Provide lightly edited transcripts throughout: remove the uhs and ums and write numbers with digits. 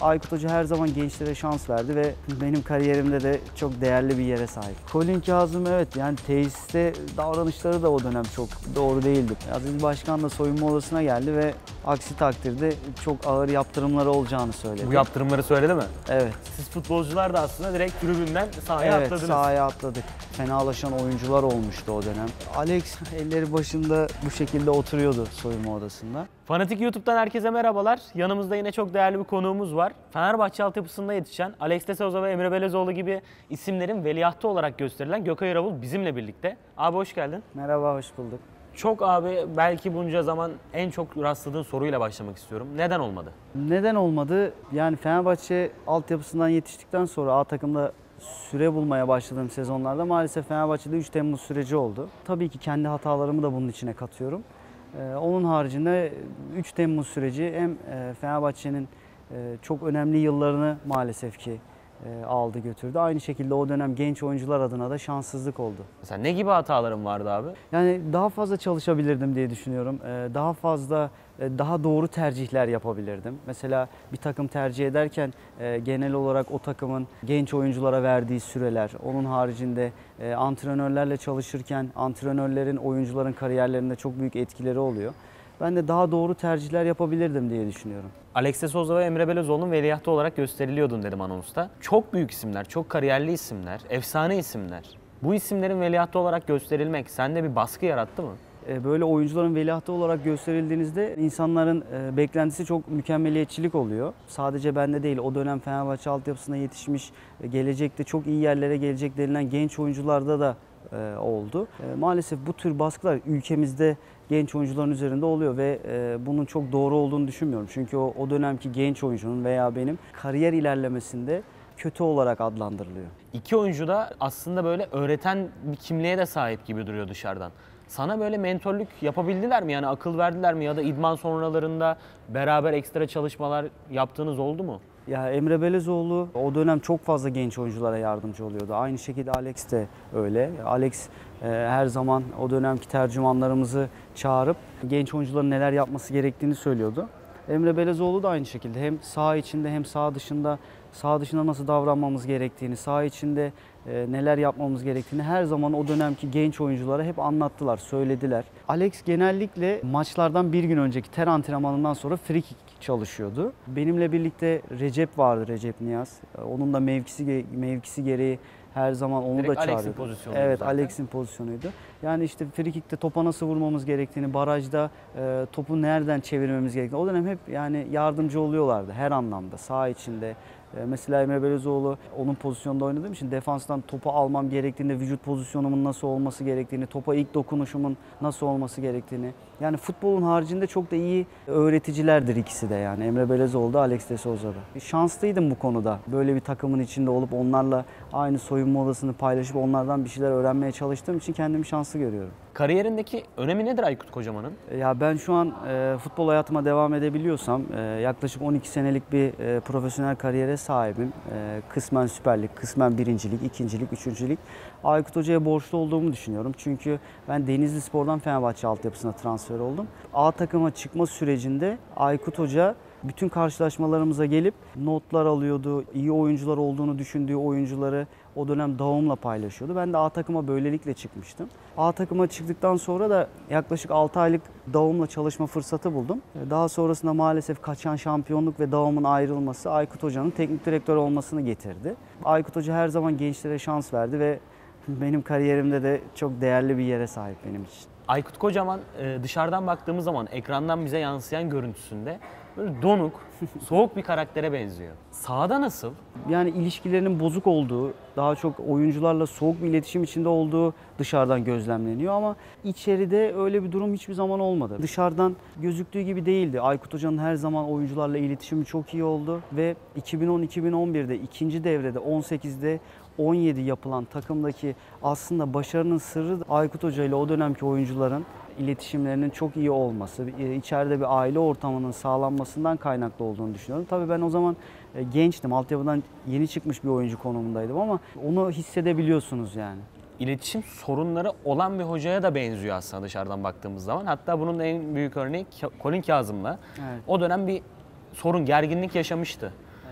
Aykut Hoca her zaman gençlere şans verdi ve benim kariyerimde de çok değerli bir yere sahip. Colin Kazım, evet, yani tesiste davranışları da o dönem çok doğru değildi. Aziz Başkan da soyunma odasına geldi ve aksi takdirde çok ağır yaptırımları olacağını söyledi. Bu yaptırımları söyledi mi? Evet. Siz futbolcular da aslında direkt tribünden sahaya Evet, atladınız. sahaya atladık. Fenalaşan oyuncular olmuştu o dönem. Alex elleri başında bu şekilde oturuyordu soyunma odasında. Fanatik YouTube'dan herkese merhabalar. Yanımızda yine çok değerli bir konuğumuz var. Fenerbahçe altyapısında yetişen Alex de Souza ve Emre Belezoğlu gibi isimlerin veliahtı olarak gösterilen Gökay Erol bizimle birlikte. Abi hoş geldin. Merhaba, hoş bulduk. Çok abi belki bunca zaman en çok rastladığın soruyla başlamak istiyorum. Neden olmadı? Neden olmadı? Yani Fenerbahçe altyapısından yetiştikten sonra A takımda süre bulmaya başladığım sezonlarda maalesef Fenerbahçe'de 3 Temmuz süreci oldu. Tabii ki kendi hatalarımı da bunun içine katıyorum. Onun haricinde 3 Temmuz süreci hem Fenerbahçe'nin çok önemli yıllarını maalesef ki aldı götürdü. Aynı şekilde o dönem genç oyuncular adına da şanssızlık oldu. Mesela ne gibi hatalarım vardı abi? Yani daha fazla çalışabilirdim diye düşünüyorum. Daha fazla, daha doğru tercihler yapabilirdim. Mesela bir takım tercih ederken genel olarak o takımın genç oyunculara verdiği süreler, onun haricinde antrenörlerle çalışırken antrenörlerin oyuncuların kariyerlerinde çok büyük etkileri oluyor. Ben de daha doğru tercihler yapabilirdim diye düşünüyorum. Alex de Souza ve Emre Belezoğlu'nun veliahtı olarak gösteriliyordun dedim anonsta. Çok büyük isimler, çok kariyerli isimler, efsane isimler. Bu isimlerin veliahtı olarak gösterilmek sende bir baskı yarattı mı? Böyle oyuncuların veliahtı olarak gösterildiğinizde insanların beklentisi çok mükemmeliyetçilik oluyor. Sadece bende değil, o dönem Fenerbahçe altyapısına yetişmiş, gelecekte çok iyi yerlere gelecek denilen genç oyuncularda da oldu. Maalesef bu tür baskılar ülkemizde genç oyuncuların üzerinde oluyor ve bunun çok doğru olduğunu düşünmüyorum. Çünkü o dönemki genç oyuncunun veya benim kariyer ilerlemesinde kötü olarak adlandırılıyor. İki oyuncu da aslında böyle öğreten bir kimliğe de sahip gibi duruyor dışarıdan. Sana böyle mentorluk yapabildiler mi? Yani akıl verdiler mi? Ya da idman sonralarında beraber ekstra çalışmalar yaptığınız oldu mu? Ya Emre Belezoğlu o dönem çok fazla genç oyunculara yardımcı oluyordu. Aynı şekilde Alex de öyle. Alex her zaman o dönemki tercümanlarımızı çağırıp genç oyuncuların neler yapması gerektiğini söylüyordu. Emre Belezoğlu da aynı şekilde hem saha içinde hem saha dışında nasıl davranmamız gerektiğini, saha içinde neler yapmamız gerektiğini her zaman o dönemki genç oyunculara hep anlattılar, söylediler. Alex genellikle maçlardan bir gün önceki ter antrenmanından sonra free kick çalışıyordu. Benimle birlikte Recep vardı, Recep Niyaz. Onun da mevkisi gereği her zaman onu Direkt da çağırıyordu. Alex'in pozisyonuydu Evet, zaten. Alex'in pozisyonuydu. Yani işte free kick'te topa nasıl vurmamız gerektiğini, barajda topu nereden çevirmemiz gerektiğini o dönem hep yani yardımcı oluyorlardı her anlamda. Saha içinde. Mesela Emre Belezoğlu onun pozisyonda oynadığım için defanstan topu almam gerektiğinde vücut pozisyonumun nasıl olması gerektiğini, topa ilk dokunuşumun nasıl olması gerektiğini. Yani futbolun haricinde çok da iyi öğreticilerdir ikisi de yani. Emre Belezoğlu da Alex de Souza da. Şanslıydım bu konuda. Böyle bir takımın içinde olup onlarla aynı soyunma odasını paylaşıp onlardan bir şeyler öğrenmeye çalıştığım için kendimi şanslı görüyorum. Kariyerindeki önemi nedir Aykut Kocaman'ın? Ya ben şu an futbol hayatıma devam edebiliyorsam yaklaşık 12 senelik bir profesyonel kariyere sahibim. Kısmen Süper Lig, kısmen birincilik, ikincilik, üçüncülük. Aykut Hoca'ya borçlu olduğumu düşünüyorum. Çünkü ben Denizli Spor'dan Fenerbahçe altyapısına transfer oldum. A takıma çıkma sürecinde Aykut Hoca bütün karşılaşmalarımıza gelip notlar alıyordu. İyi oyuncular olduğunu düşündüğü oyuncuları o dönem Dağım'la paylaşıyordu. Ben de A takıma böylelikle çıkmıştım. A takıma çıktıktan sonra da yaklaşık 6 aylık Dağım'la çalışma fırsatı buldum. Daha sonrasında maalesef kaçan şampiyonluk ve Dağım'ın ayrılması Aykut Hoca'nın teknik direktör olmasını getirdi. Aykut Hoca her zaman gençlere şans verdi ve benim kariyerimde de çok değerli bir yere sahip benim için. Aykut Kocaman dışarıdan baktığımız zaman ekrandan bize yansıyan görüntüsünde böyle donuk, soğuk bir karaktere benziyor. Sahada nasıl? Yani ilişkilerinin bozuk olduğu, daha çok oyuncularla soğuk bir iletişim içinde olduğu dışarıdan gözlemleniyor ama içeride öyle bir durum hiçbir zaman olmadı. Dışarıdan gözüktüğü gibi değildi. Aykut Hoca'nın her zaman oyuncularla iletişimi çok iyi oldu ve 2010-2011'de ikinci devrede 18'de 17 yapılan takımdaki aslında başarının sırrı Aykut Hoca ile o dönemki oyuncuların iletişimlerinin çok iyi olması, içeride bir aile ortamının sağlanmasından kaynaklı olduğunu düşünüyorum. Tabii ben o zaman gençtim, altyapıdan yeni çıkmış bir oyuncu konumundaydım ama onu hissedebiliyorsunuz yani. İletişim sorunları olan bir hocaya da benziyor aslında dışarıdan baktığımız zaman. Hatta bunun en büyük örneği Colin Kazım'la. Evet. O dönem bir sorun, gerginlik yaşamıştı.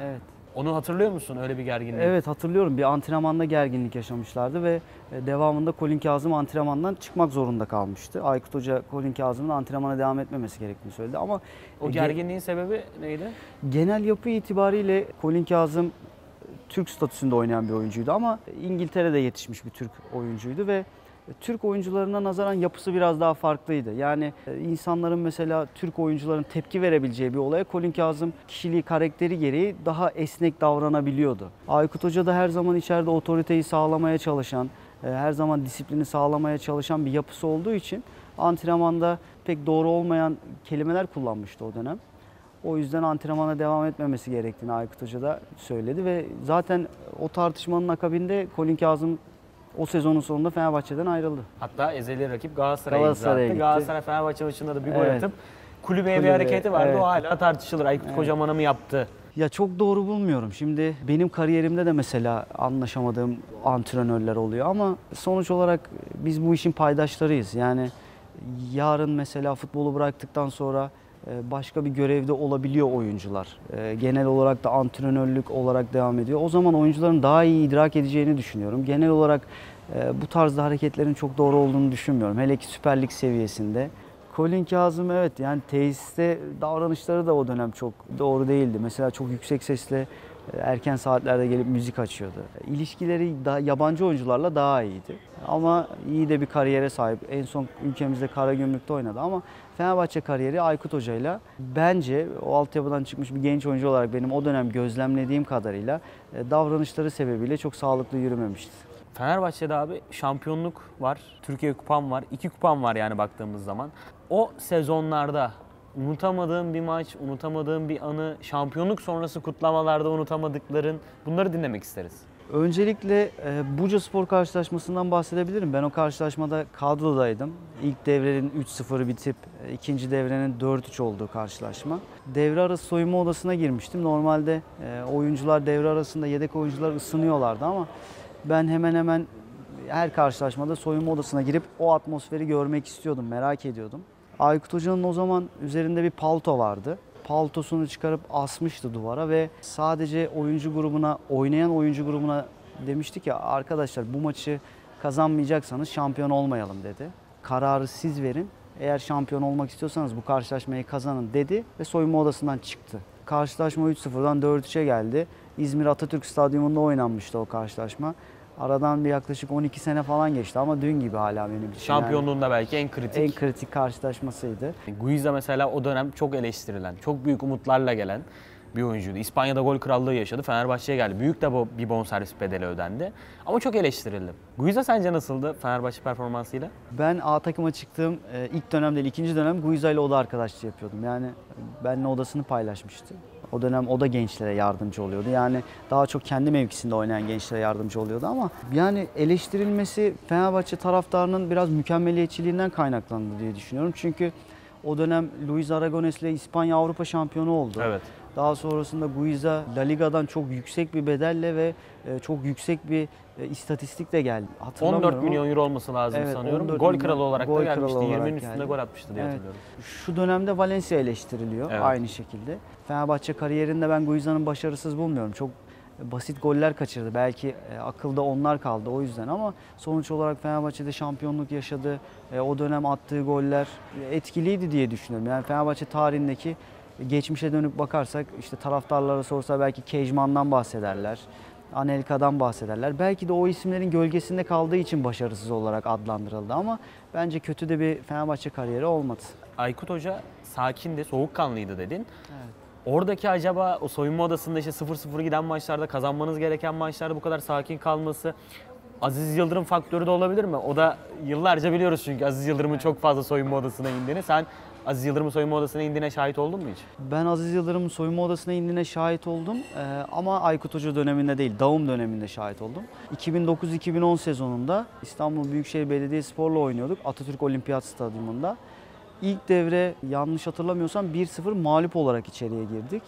Evet. Onu hatırlıyor musun öyle bir gerginliği? Evet, hatırlıyorum. Bir antrenmanda gerginlik yaşamışlardı ve devamında Colin Kazım antrenmandan çıkmak zorunda kalmıştı. Aykut Hoca Colin Kazım'ın antrenmana devam etmemesi gerektiğini söyledi ama O gerginliğin sebebi neydi? genel yapı itibariyle Colin Kazım Türk statüsünde oynayan bir oyuncuydu ama İngiltere'de yetişmiş bir Türk oyuncuydu ve Türk oyuncularına nazaran yapısı biraz daha farklıydı. Yani insanların mesela Türk oyuncuların tepki verebileceği bir olaya Colin Kazım kişiliği, karakteri gereği daha esnek davranabiliyordu. Aykut Hoca da her zaman içeride otoriteyi sağlamaya çalışan, her zaman disiplini sağlamaya çalışan bir yapısı olduğu için antrenmanda pek doğru olmayan kelimeler kullanmıştı o dönem. O yüzden antrenmana devam etmemesi gerektiğini Aykut Hoca da söyledi ve zaten o tartışmanın akabinde Colin Kazım o sezonun sonunda Fenerbahçe'den ayrıldı. Hatta ezeli rakip Galatasaray'a Galatasaray'a gitti. gitti. Galatasaray-Fenerbahçe maçında da bir gol Evet. atıp kulübeye bir Kulübe, hareketi vardı. evet. O hala tartışılır. Aykut Kocaman'a mı yaptı? Ya çok doğru bulmuyorum. Şimdi benim kariyerimde de mesela anlaşamadığım antrenörler oluyor ama sonuç olarak biz bu işin paydaşlarıyız. Yani yarın mesela futbolu bıraktıktan sonra başka bir görevde olabiliyor oyuncular. Genel olarak da antrenörlük olarak devam ediyor. O zaman oyuncuların daha iyi idrak edeceğini düşünüyorum. Genel olarak bu tarzda hareketlerin çok doğru olduğunu düşünmüyorum. Hele ki Süper Lig seviyesinde. Colin Kazım evet yani tesiste davranışları da o dönem çok doğru değildi. Mesela çok yüksek sesle erken saatlerde gelip müzik açıyordu. İlişkileri yabancı oyuncularla daha iyiydi. Ama iyi de bir kariyere sahip. En son ülkemizde Karagümrük'te oynadı ama Fenerbahçe kariyeri Aykut Hoca'yla bence o altyapıdan çıkmış bir genç oyuncu olarak benim o dönem gözlemlediğim kadarıyla davranışları sebebiyle çok sağlıklı yürümemişti. Fenerbahçe'de abi şampiyonluk var, Türkiye kupam var, 2 kupam var yani baktığımız zaman. O sezonlarda unutamadığın bir maç, unutamadığın bir anı, şampiyonluk sonrası kutlamalarda unutamadıkların, bunları dinlemek isteriz. Öncelikle Bucaspor karşılaşmasından bahsedebilirim. Ben o karşılaşmada kadrodaydım. İlk devrenin 3-0 bitip ikinci devrenin 4-3 olduğu karşılaşma. Devre arası soyunma odasına girmiştim. Normalde oyuncular devre arasında yedek oyuncular ısınıyorlardı ama ben hemen hemen her karşılaşmada soyunma odasına girip o atmosferi görmek istiyordum, merak ediyordum. Aykut Hoca'nın o zaman üzerinde bir palto vardı. Paltosunu çıkarıp asmıştı duvara ve sadece oyuncu grubuna, oynayan oyuncu grubuna demişti ki arkadaşlar bu maçı kazanmayacaksanız şampiyon olmayalım dedi. Kararı siz verin. Eğer şampiyon olmak istiyorsanız bu karşılaşmayı kazanın dedi ve soyunma odasından çıktı. Karşılaşma 3-0'dan 4-3'e geldi. İzmir Atatürk Stadyumunda oynanmıştı o karşılaşma. Aradan bir yaklaşık 12 sene falan geçti ama dün gibi hala benim için. Şampiyonluğunda belki en kritik. En kritik karşılaşmasıydı. Guiza mesela o dönem çok eleştirilen, çok büyük umutlarla gelen bir oyuncuydu. İspanya'da gol krallığı yaşadı, Fenerbahçe'ye geldi. Büyük de bir bonservis bedeli ödendi. Ama çok eleştirildi. Guiza sence nasıldı Fenerbahçe performansıyla? Ben A takıma çıktığım ilk dönem değil, ikinci dönem Guiza ile oda arkadaşlığı yapıyordum. Yani benimle odasını paylaşmıştı. O dönem o da gençlere yardımcı oluyordu. Yani daha çok kendi mevkisinde oynayan gençlere yardımcı oluyordu ama yani eleştirilmesi Fenerbahçe taraftarının biraz mükemmeliyetçiliğinden kaynaklandı diye düşünüyorum. Çünkü o dönem Luis Aragones ile İspanya Avrupa şampiyonu oldu. Evet. Daha sonrasında Guiza La Liga'dan çok yüksek bir bedelle ve çok yüksek bir istatistikle geldi. 14 milyon euro olması lazım Evet, sanıyorum. 14 Gol milyon, kralı olarak gol da kralı gelmişti. olarak 20'nin üstünde geldi. gol atmıştı diye Evet. hatırlıyorum. Şu dönemde Valencia eleştiriliyor Evet. aynı şekilde. Fenerbahçe kariyerinde ben Guiza'nın başarısız bulmuyorum. Çok basit goller kaçırdı. Belki akılda onlar kaldı o yüzden ama sonuç olarak Fenerbahçe'de şampiyonluk yaşadı. O dönem attığı goller etkiliydi diye düşünüyorum. Yani Fenerbahçe tarihindeki geçmişe dönüp bakarsak işte taraftarlara sorsa belki Kejman'dan bahsederler. Anelka'dan bahsederler. Belki de o isimlerin gölgesinde kaldığı için başarısız olarak adlandırıldı ama bence kötü de bir Fenerbahçe kariyeri olmadı. Aykut Hoca sakindi, soğukkanlıydı dedin. Evet. Oradaki acaba o soyunma odasında işte 0-0 giden maçlarda, kazanmanız gereken maçlarda bu kadar sakin kalması Aziz Yıldırım faktörü de olabilir mi? O da yıllarca biliyoruz çünkü Aziz Yıldırım'ın çok fazla soyunma odasına indiğini. Sen Aziz Yıldırım'ın soyunma odasına indiğine şahit oldun mu hiç? Ben Aziz Yıldırım'ın soyunma odasına indiğine şahit oldum ama Aykut Hoca döneminde değil, Daum döneminde şahit oldum. 2009-2010 sezonunda İstanbul Büyükşehir Belediyespor'la oynuyorduk Atatürk Olimpiyat Stadyumunda. İlk devre yanlış hatırlamıyorsam 1-0 mağlup olarak içeriye girdik.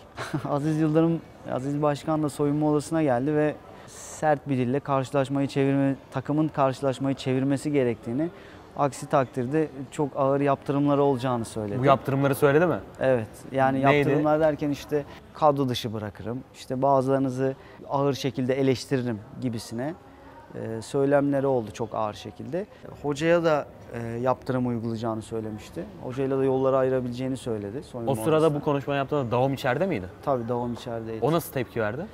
Aziz Başkan da soyunma odasına geldi ve sert bir dille takımın karşılaşmayı çevirmesi gerektiğini, Aksi takdirde çok ağır yaptırımları olacağını söyledi. Bu yaptırımları söyledi mi? Evet. Yani Neydi? yaptırımlar derken işte kadro dışı bırakırım. İşte bazılarınızı ağır şekilde eleştiririm gibisine söylemleri oldu çok ağır şekilde. Hocaya da yaptırım uygulayacağını söylemişti. Hocayla da yolları ayırabileceğini söyledi. O sırada bu konuşmayı yaptığında Davom içeride miydi? Tabii Davom içerideydi. O nasıl tepki verdi?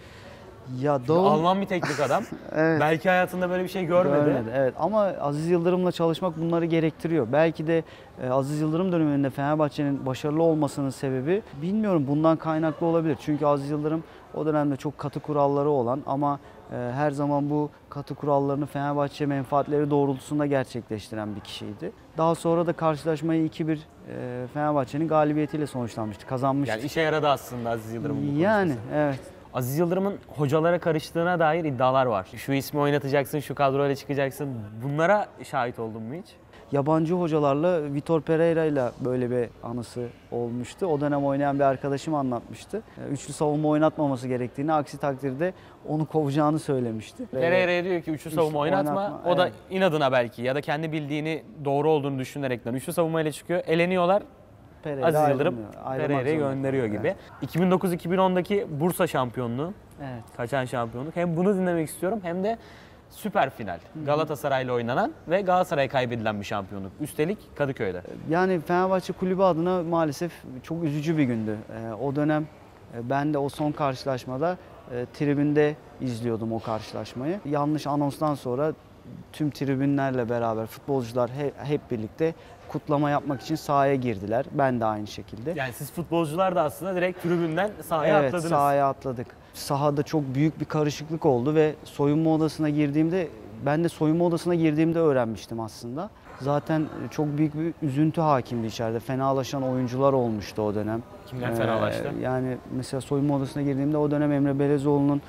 Ya Alman bir teknik adam. Evet. Belki hayatında böyle bir şey görmedi. Evet, ama Aziz Yıldırım'la çalışmak bunları gerektiriyor. Belki de Aziz Yıldırım döneminde Fenerbahçe'nin başarılı olmasının sebebi bilmiyorum, bundan kaynaklı olabilir. Çünkü Aziz Yıldırım o dönemde çok katı kuralları olan ama her zaman bu katı kurallarını Fenerbahçe menfaatleri doğrultusunda gerçekleştiren bir kişiydi. Daha sonra da karşılaşmayı 2-1 Fenerbahçe'nin galibiyetiyle sonuçlanmıştı. Kazanmıştı. Yani işe yaradı aslında Aziz Yıldırım'ın bu konuşması. Yani evet. Aziz Yıldırım'ın hocalara karıştığına dair iddialar var. Şu ismi oynatacaksın, şu kadroyla çıkacaksın. Bunlara şahit oldun mu hiç? Yabancı hocalarla Vitor Pereira ile böyle bir anısı olmuştu. O dönem oynayan bir arkadaşım anlatmıştı. Üçlü savunma oynatmaması gerektiğini, aksi takdirde onu kovacağını söylemişti. Pereira'ya diyor ki üçlü savunma oynatma. O da evet. inadına belki ya da kendi bildiğini doğru olduğunu düşünerekten üçlü savunmayla çıkıyor. Eleniyorlar. Pereira Aziz Yıldırım ayrılmak Pereira'yı zorunda. gönderiyor gibi. Evet. 2009-2010'daki Bursa şampiyonluğu, Evet. kaçan şampiyonluk. Hem bunu dinlemek istiyorum hem de süper final. Galatasaray'la oynanan ve Galatasaray'a kaybedilen bir şampiyonluk. Üstelik Kadıköy'de. Yani Fenerbahçe kulübü adına maalesef çok üzücü bir gündü. O dönem ben de o son karşılaşmada tribünde izliyordum o karşılaşmayı. Yanlış anonstan sonra tüm tribünlerle beraber futbolcular hep birlikte kutlama yapmak için sahaya girdiler. Ben de aynı şekilde. Yani siz futbolcular da aslında direkt tribünden sahaya Evet, atladınız. sahaya atladık. Sahada çok büyük bir karışıklık oldu ve soyunma odasına girdiğimde, ben de soyunma odasına girdiğimde öğrenmiştim aslında. Zaten çok büyük bir üzüntü hakimdi içeride. Fenalaşan oyuncular olmuştu o dönem. Kimler fenalaştı? Yani mesela soyunma odasına girdiğimde o dönem Emre Belezoğlu'nun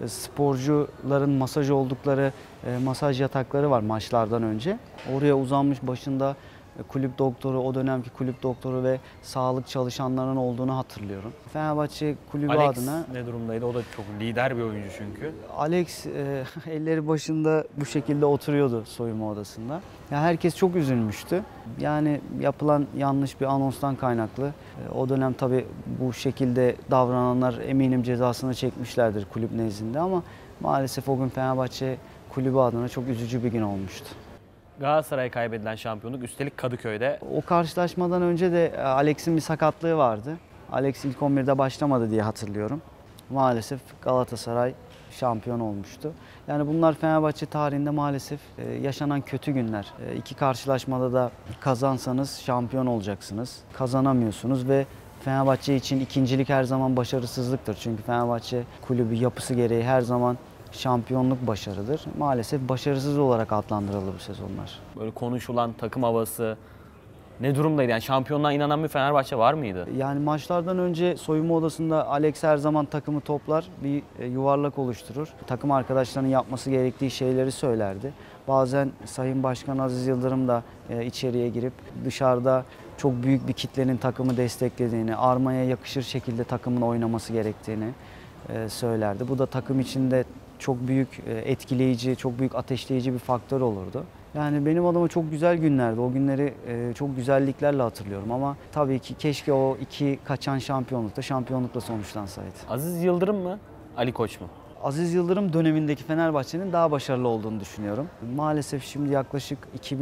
sporcuların masaj oldukları masaj yatakları var maçlardan önce. Oraya uzanmış, başında kulüp doktoru, o dönemki kulüp doktoru ve sağlık çalışanlarının olduğunu hatırlıyorum. Fenerbahçe kulübü Alex adına ne durumdaydı? O da çok lider bir oyuncu çünkü. Alex elleri başında bu şekilde oturuyordu soyunma odasında. Ya herkes çok üzülmüştü. Yani yapılan yanlış bir anonstan kaynaklı. O dönem tabii bu şekilde davrananlar eminim cezasını çekmişlerdir kulüp nezdinde ama maalesef o gün Fenerbahçe kulübü adına çok üzücü bir gün olmuştu. Galatasaray'a kaybedilen şampiyonluk üstelik Kadıköy'de. O karşılaşmadan önce de Alex'in bir sakatlığı vardı. Alex ilk 11'de başlamadı diye hatırlıyorum. Maalesef Galatasaray şampiyon olmuştu. Yani bunlar Fenerbahçe tarihinde maalesef yaşanan kötü günler. İki karşılaşmada da kazansanız şampiyon olacaksınız. Kazanamıyorsunuz ve Fenerbahçe için ikincilik her zaman başarısızlıktır. Çünkü Fenerbahçe kulübü yapısı gereği her zaman şampiyonluk başarıdır. Maalesef başarısız olarak adlandırıldı bu sezonlar. Böyle konuşulan takım havası ne durumdaydı? Yani şampiyonluğa inanan bir Fenerbahçe var mıydı? Yani maçlardan önce soyunma odasında Alex her zaman takımı toplar, bir yuvarlak oluşturur. Takım arkadaşlarının yapması gerektiği şeyleri söylerdi. Bazen Sayın Başkan Aziz Yıldırım da içeriye girip dışarıda çok büyük bir kitlenin takımı desteklediğini, armaya yakışır şekilde takımın oynaması gerektiğini söylerdi. Bu da takım içinde çok büyük etkileyici, çok büyük ateşleyici bir faktör olurdu. Yani benim adıma çok güzel günlerdi. O günleri çok güzelliklerle hatırlıyorum ama tabii ki keşke o iki kaçan şampiyonlukla sonuçlansaydı. Aziz Yıldırım mı? Ali Koç mu? Aziz Yıldırım dönemindeki Fenerbahçe'nin daha başarılı olduğunu düşünüyorum. Maalesef şimdi yaklaşık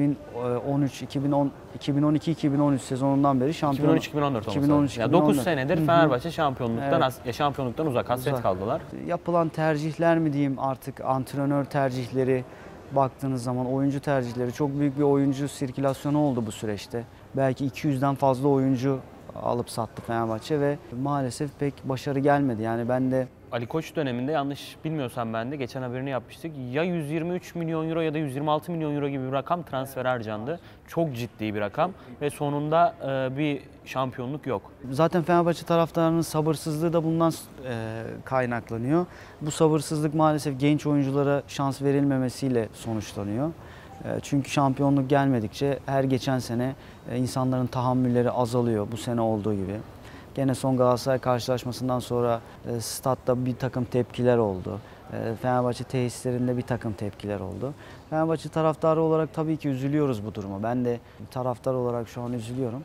2012-2013 sezonundan beri şampiyon. 2013-2014 olması. Ya 9 senedir Fenerbahçe şampiyonluktan uzak, hasret kaldılar. Yapılan tercihler mi diyeyim artık, antrenör tercihleri, baktığınız zaman oyuncu tercihleri, çok büyük bir oyuncu sirkülasyonu oldu bu süreçte. Belki 200'den fazla oyuncu alıp sattı Fenerbahçe ve maalesef pek başarı gelmedi. Yani ben de Ali Koç döneminde yanlış bilmiyorsam ben de geçen haberini yapmıştık. Ya 123 milyon euro ya da 126 milyon euro gibi bir rakam transfer harcandı. Çok ciddi bir rakam ve sonunda bir şampiyonluk yok. zaten Fenerbahçe taraftarının sabırsızlığı da bundan kaynaklanıyor. Bu sabırsızlık maalesef genç oyunculara şans verilmemesiyle sonuçlanıyor. Çünkü şampiyonluk gelmedikçe her geçen sene insanların tahammülleri azalıyor, bu sene olduğu gibi. Gene son Galatasaray karşılaşmasından sonra statta bir takım tepkiler oldu. Fenerbahçe tesislerinde bir takım tepkiler oldu. Fenerbahçe taraftarı olarak tabii ki üzülüyoruz bu duruma. Ben de taraftar olarak şu an üzülüyorum.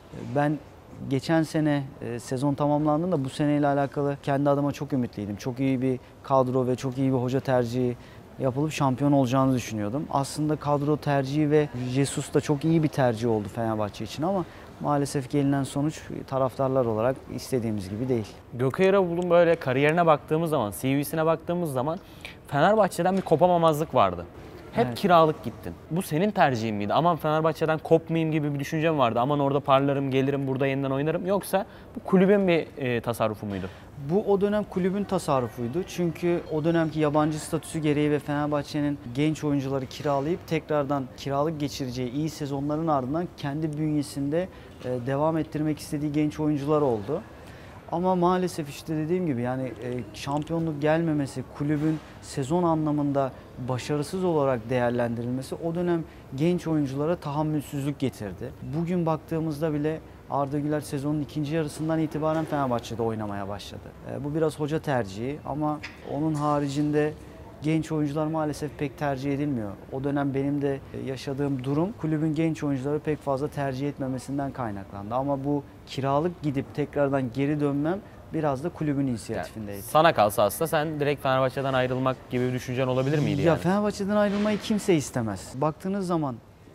Ben geçen sene sezon tamamlandığında bu seneyle alakalı kendi adıma çok ümitliydim. Çok iyi bir kadro ve çok iyi bir hoca tercihi yapılıp şampiyon olacağını düşünüyordum. Aslında kadro tercihi ve Jesus da çok iyi bir tercih oldu Fenerbahçe için ama maalesef gelinen sonuç taraftarlar olarak istediğimiz gibi değil. Gökay Erol'un böyle kariyerine baktığımız zaman, CV'sine baktığımız zaman Fenerbahçe'den bir kopamamazlık vardı. Hep Evet. kiralık gittin. Bu senin tercihin miydi? Aman Fenerbahçe'den kopmayayım gibi bir düşüncem vardı. Aman orada parlarım, gelirim, burada yeniden oynarım. Yoksa bu kulübün bir tasarrufu muydu? Bu o dönem kulübün tasarrufuydu. Çünkü o dönemki yabancı statüsü gereği ve Fenerbahçe'nin genç oyuncuları kiralayıp tekrardan kiralık geçireceği iyi sezonların ardından kendi bünyesinde devam ettirmek istediği genç oyuncular oldu. Ama maalesef işte dediğim gibi yani şampiyonluk gelmemesi, kulübün sezon anlamında başarısız olarak değerlendirilmesi o dönem genç oyunculara tahammülsüzlük getirdi. Bugün baktığımızda bile Arda Güler sezonun ikinci yarısından itibaren Fenerbahçe'de oynamaya başladı. Bu biraz hoca tercihi ama onun haricinde genç oyuncular maalesef pek tercih edilmiyor. O dönem benim de yaşadığım durum kulübün genç oyuncuları pek fazla tercih etmemesinden kaynaklandı. Ama bu kiralık gidip tekrardan geri dönmem biraz da kulübün inisiyatifindeydi. Sana kalsa aslında sen direkt Fenerbahçe'den ayrılmak gibi bir düşüncen olabilir miydi Ya yani? Fenerbahçe'den ayrılmayı kimse istemez. Baktığınız zaman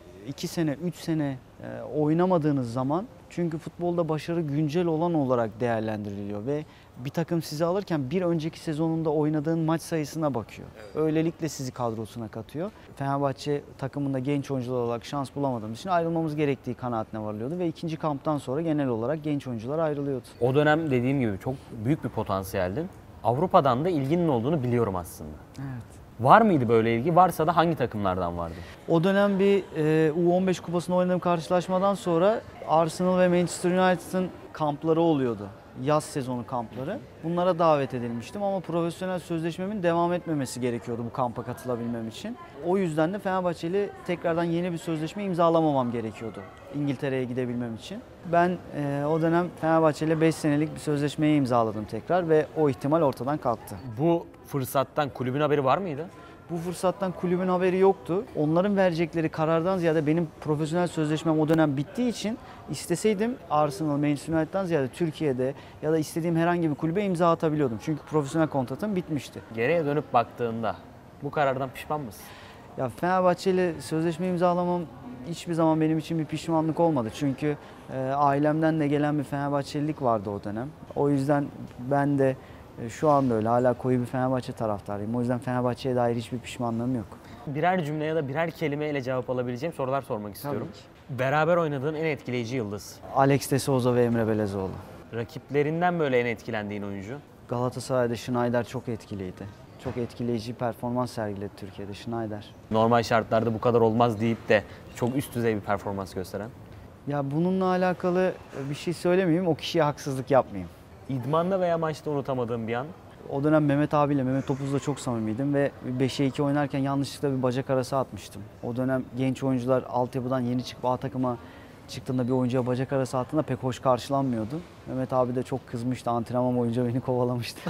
2 sene, 3 sene oynamadığınız zaman çünkü futbolda başarı güncel olan olarak değerlendiriliyor ve bir takım sizi alırken bir önceki sezonunda oynadığın maç sayısına bakıyor. Öylelikle sizi kadrosuna katıyor. Fenerbahçe takımında genç oyuncular olarak şans bulamadığımız için ayrılmamız gerektiği kanaatine varılıyordu ve ikinci kamptan sonra genel olarak genç oyuncular ayrılıyordu. O dönem dediğim gibi çok büyük bir potansiyeldin. Avrupa'dan da ilginin olduğunu biliyorum aslında. Evet. Var mıydı böyle ilgi? Varsa da hangi takımlardan vardı? O dönem bir U15 kupasında oynadığım karşılaşmadan sonra Arsenal ve Manchester United'ın kampları oluyordu. Yaz sezonu kampları. Bunlara davet edilmiştim ama profesyonel sözleşmemin devam etmemesi gerekiyordu bu kampa katılabilmem için. O yüzden de Fenerbahçe ile tekrardan yeni bir sözleşme imzalamamam gerekiyordu İngiltere'ye gidebilmem için. Ben o dönem Fenerbahçe ile 5 senelik bir sözleşmeyi imzaladım tekrar ve o ihtimal ortadan kalktı. Bu fırsattan kulübün haberi var mıydı? Bu fırsattan kulübün haberi yoktu. Onların verecekleri karardan ziyade benim profesyonel sözleşmem o dönem bittiği için isteseydim Arsenal, Manchester United'dan ziyade Türkiye'de ya da istediğim herhangi bir kulübe imza atabiliyordum. Çünkü profesyonel kontratım bitmişti. Geriye dönüp baktığında bu karardan pişman mısın? Ya Fenerbahçe ile sözleşme imzalamam hiçbir zaman benim için bir pişmanlık olmadı. Çünkü ailemden de gelen bir Fenerbahçelilik vardı o dönem. O yüzden ben de şu anda öyle hala koyu bir Fenerbahçe taraftarıyım. O yüzden Fenerbahçe'ye dair hiçbir pişmanlığım yok. Birer cümle ya da birer kelimeyle cevap alabileceğim sorular sormak istiyorum. Tabii Beraber oynadığın en etkileyici yıldız. Alex de Souza ve Emre Belezoğlu. Rakiplerinden böyle en etkilendiğin oyuncu. Galatasaray'da Schneider çok etkiliydi. Çok etkileyici performans sergiledi Türkiye'de Schneider. Normal şartlarda bu kadar olmaz deyip de çok üst düzey bir performans gösteren. Ya bununla alakalı bir şey söylemeyeyim, o kişiye haksızlık yapmayayım. İdmanda veya maçta unutamadığım bir an. O dönem Mehmet abiyle, Mehmet Topuz'la çok samimiydim ve 5'e 2 oynarken yanlışlıkla bir bacak arası atmıştım. O dönem genç oyuncular altyapıdan yeni çıkıp A takıma çıktığında bir oyuncuya bacak arası attığında pek hoş karşılanmıyordu. Mehmet abi de çok kızmıştı, antrenman boyunca beni kovalamıştı.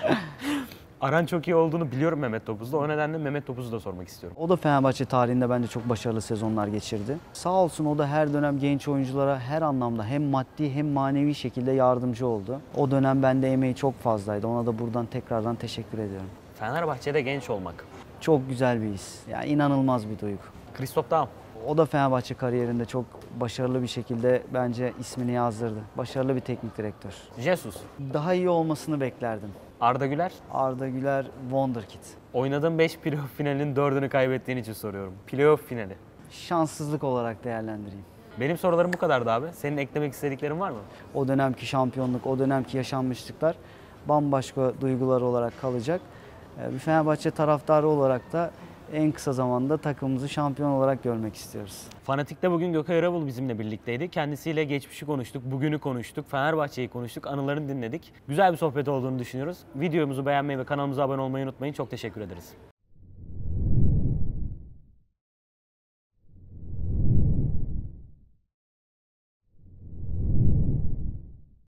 Aran çok iyi olduğunu biliyorum Mehmet Topuz'la. O nedenle Mehmet Topuz'u da sormak istiyorum. O da Fenerbahçe tarihinde bence çok başarılı sezonlar geçirdi. Sağ olsun o da her dönem genç oyunculara her anlamda hem maddi hem manevi şekilde yardımcı oldu. O dönem bende emeği çok fazlaydı. Ona da buradan tekrardan teşekkür ediyorum. Fenerbahçe'de genç olmak. Çok güzel bir his. Yani inanılmaz bir duygu. Christoph Daum. O da Fenerbahçe kariyerinde çok başarılı bir şekilde bence ismini yazdırdı. Başarılı bir teknik direktör. Jesus. Daha iyi olmasını beklerdim. Arda Güler. Arda Güler Wonderkid. Oynadığın 5 playoff finalinin 4'ünü kaybettiğin için soruyorum. Playoff finali. Şanssızlık olarak değerlendireyim. Benim sorularım bu kadardı abi. Senin eklemek istediklerin var mı? O dönemki şampiyonluk, o dönemki yaşanmışlıklar bambaşka duygular olarak kalacak. Bir Fenerbahçe taraftarı olarak da en kısa zamanda takımımızı şampiyon olarak görmek istiyoruz. Fanatik'te bugün Gökay Erabul bizimle birlikteydi. Kendisiyle geçmişi konuştuk, bugünü konuştuk, Fenerbahçe'yi konuştuk, anılarını dinledik. Güzel bir sohbet olduğunu düşünüyoruz. Videomuzu beğenmeyi ve kanalımıza abone olmayı unutmayın. Çok teşekkür ederiz.